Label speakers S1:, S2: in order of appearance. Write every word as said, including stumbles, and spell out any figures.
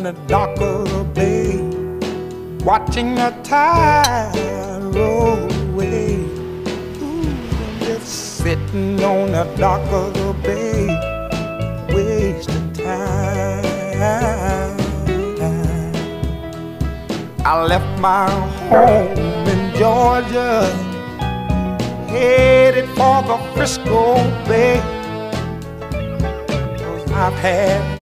S1: the dock of the bay, watching the tide roll away. Ooh, just sitting on the dock of the bay, wasting time. I left my home in Georgia, headed for the Frisco Bay, 'cause I've had